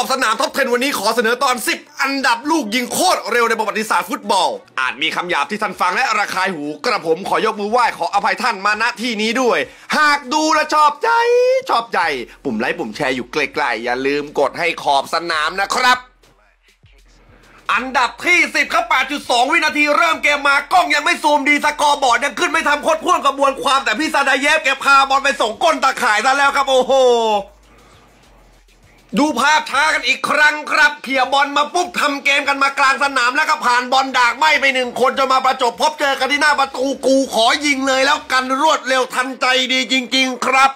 อบสนามท็อป 10 วันนี้ขอเสนอตอน 10 อันดับลูกยิงโคตรเร็วในประวัติศาสตร์ฟุตบอลอาจมีคำหยาบที่ท่านฟังและระคายหูกระผมขอยกมือไหว้ขออภัยท่านมาณที่นี้ด้วยหากดูและชอบใจปุ่มไลค์ปุ่มแชร์อยู่ใกล้ๆอย่าลืมกดให้ขอบสนามนะครับอันดับที่ 10 ครับ 8.2 วินาทีเริ่มเกมมากล้องยังไม่ซูมดีสกอร์บอร์ดยังขึ้นไม่ทำโคตรพ่วงกระบวนความแต่พี่ซาดาเยฟแกพาบอลไปส่งก้นตาข่ายซะแล้วครับโอ้โหดูภาพช้ากันอีกครั้งครับเขี่ยบอลมาปุ๊บทำเกมกันมากลางสนามแล้วก็ผ่านบอลดากไหม้ไป1 คนจนมาประจบพบเจอกันที่หน้าประตูกูขอยิงเลยแล้วกันรวดเร็วทันใจดีจริงๆครับ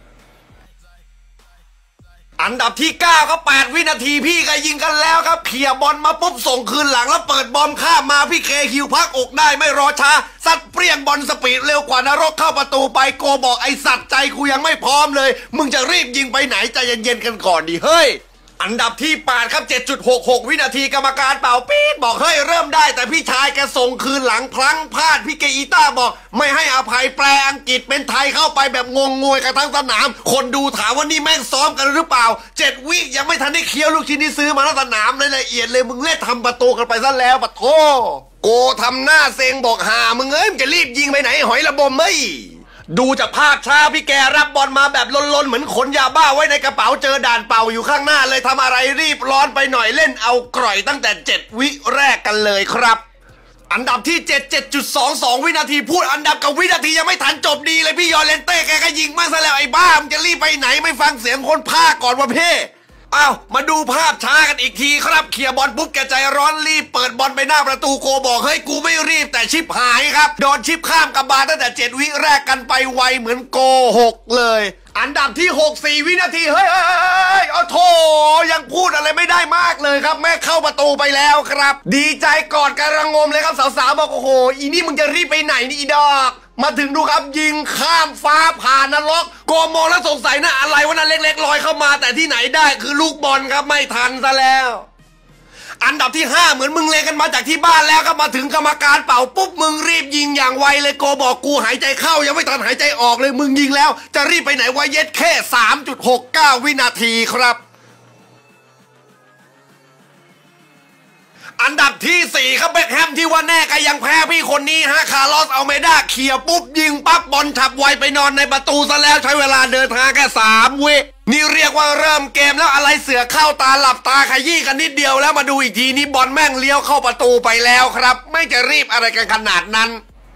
อันดับที่9ครับ8 วินาทีพี่ก็ยิงกันแล้วครับเขี่ยบอลมาปุ๊บส่งคืนหลังแล้วเปิดบอลข้ามมาพี่เคฮิวพักอกได้ไม่รอช้าซัดเปรี้ยงบอลสปีดเร็วกว่านรกเข้าประตูไปโกบอกไอสัตว์ใจกูยังไม่พร้อมเลยมึงจะรีบยิงไปไหนใจเย็นๆกันก่อนดิเฮ้ยอันดับที่8ครับ 7.66 วินาทีกรรมการเป่าปี๊ดบอกเฮ้ยเริ่มได้แต่พี่ชายแกส่งคืนหลังพลั้งพลาดพี่เกอีต้าบอกไม่ให้อภัยแปลอังกฤษเป็นไทยเข้าไปแบบงงงวยกันทั้งสนามคนดูถามว่านี่แม่งซ้อมกันหรือเปล่า7 วิยังไม่ทันได้เคี้ยวลูกชิ้นที่ซื้อมาทั้งสนามเลยละเอียดเลยมึงเล่นทำประตูกันไปซะแล้วปะโถโกทำหน้าเซ็งบอกหามึงมึงจะรีบยิงไปไหนหอยระบมไม่ดูจากภาพช้าพี่แกรับบอลมาแบบลนๆเหมือนขนยาบ้าไว้ในกระเป๋าเจอด่านเป่าอยู่ข้างหน้าเลยทำอะไรรีบร้อนไปหน่อยเล่นเอากร่อยตั้งแต่7 วิแรกกันเลยครับอันดับที่ 7.22 วินาทีพูดอันดับกับวินาทียังไม่ทันจบดีเลยพี่ยอเลนเต้แกก็ยิงมากซะแล้วไอ้บ้ามึงจะรีบไปไหนไม่ฟังเสียงคนพากก่อนวะเพ่อ้าวมาดูภาพช้ากันอีกทีครับเคลียร์บอลปุ๊บแกใจร้อนรีบเปิดบอลไปหน้าประตูโกบอกเฮ้ยกูไม่รีบแต่ชิปหายครับโดนชิปข้ามกับบาตั้งแต่7 วิแรกกันไปไวเหมือนโกหกเลยอันดับที่4 วินาทีเฮ้ยเอาโถยังพูดอะไรไม่ได้มากเลยครับแม่เข้าประตูไปแล้วครับดีใจกอดกันระงมเลยครับสาวๆบอกโอ้โหอีนี่มึงจะรีบไปไหนนี่อีดอกมาถึงดูครับยิงข้ามฟ้าผ่านนรกโกมองแล้วสงสัยนะอะไรวะนั่นเล็กๆลอยเข้ามาแต่ที่ไหนได้คือลูกบอลครับไม่ทันซะแล้วอันดับที่5เหมือนมึงเลงกันมาจากที่บ้านแล้วก็มาถึงกรรมการเป่าปุ๊บมึงรีบยิงอย่างไวเลยโกบอกกูหายใจเข้ายังไม่ทันหายใจออกเลยมึงยิงแล้วจะรีบไปไหนวะเย็ดแค่ 3.69 วินาทีครับอันดับที่4ครับเบ็คแฮมที่ว่าแน่ก็ยังแพ้พี่คนนี้ฮะคาร์ลอสอัลเมด้าเขี่ยปุ๊บยิงปั๊บบอลฉับไวไปนอนในประตูซะแล้วใช้เวลาเดินทางแค่3 วินี่เรียกว่าเริ่มเกมแล้วอะไรเสือเข้าตาหลับตาขยี้กันนิดเดียวแล้วมาดูอีกทีนี้บอลแม่งเลี้ยวเข้าประตูไปแล้วครับไม่จะรีบอะไรกันขนาดนั้น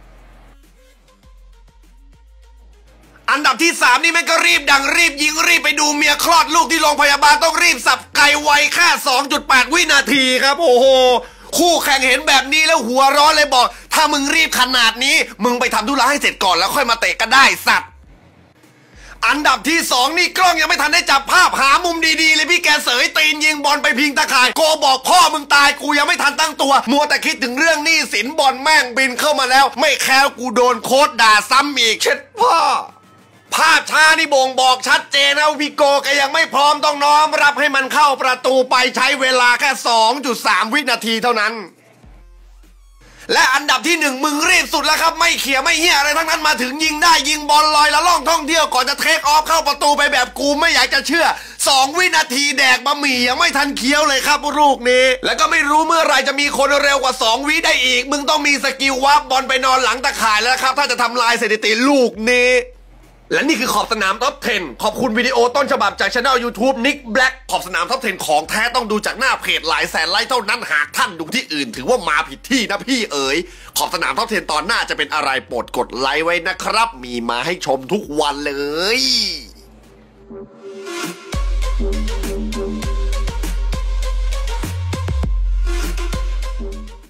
อันดับที่3นี่แม่งก็รีบดังรีบยิงรีบไปดูเมียคลอดลูกที่โรงพยาบาลต้องรีบสับไกไวแค่ 2.8 วินาทีครับโอ้โหคู่แข่งเห็นแบบนี้แล้วหัวร้อนเลยบอกถ้ามึงรีบขนาดนี้มึงไปทำธุระให้เสร็จก่อนแล้วค่อยมาเตะกันได้สัตว์อันดับที่2นี่กล้องยังไม่ทันได้จับภาพหามุมดีๆเลยพี่แกเสยตีนยิงบอลไปพิงตะข่ายโกบอกพ่อมึงตายกูยังไม่ทันตั้งตัวมัวแต่คิดถึงเรื่องหนี้สินบอลแม่งบินเข้ามาแล้วไม่แคร์กูโดนโค้ชด่าซ้ำอีกเช็ดพ่อภาพช้านี่บ่งบอกชัดเจนนะวิโกก็ยังไม่พร้อมต้องน้อมรับให้มันเข้าประตูไปใช้เวลาแค่ 2.3 วินาทีเท่านั้นและอันดับที่1มึงรีบสุดแล้วครับไม่เขี่ยไม่เหี้ยอะไรทั้งนั้นมาถึงยิงได้ยิงบอลลอยละล่องท่องเที่ยวก่อนจะเทคออฟเข้าประตูไปแบบกูไม่อยากจะเชื่อ2 วินาทีแดกบะหมี่ยังไม่ทันเคี้ยวเลยครับลูกนี้แล้วก็ไม่รู้เมื่อไหร่จะมีคนเร็วกว่า2 วิได้อีกมึงต้องมีสกิลวับบอลไปนอนหลังตะข่ายแล้วครับถ้าจะทำลายสถิติลูกนี้และนี่คือขอบสนามท็อป 10ขอบคุณวิดีโอต้นฉบับจากช่อง YouTube Nick Black ขอบสนามท็อป 10ของแท้ต้องดูจากหน้าเพจหลายแสนไลค์เท่านั้นหากท่านดูที่อื่นถือว่ามาผิดที่นะพี่เอ๋ยขอบสนามท็อป 10ตอนหน้าจะเป็นอะไรโปรดกดไลค์ไว้นะครับมีมาให้ชมทุกวันเลย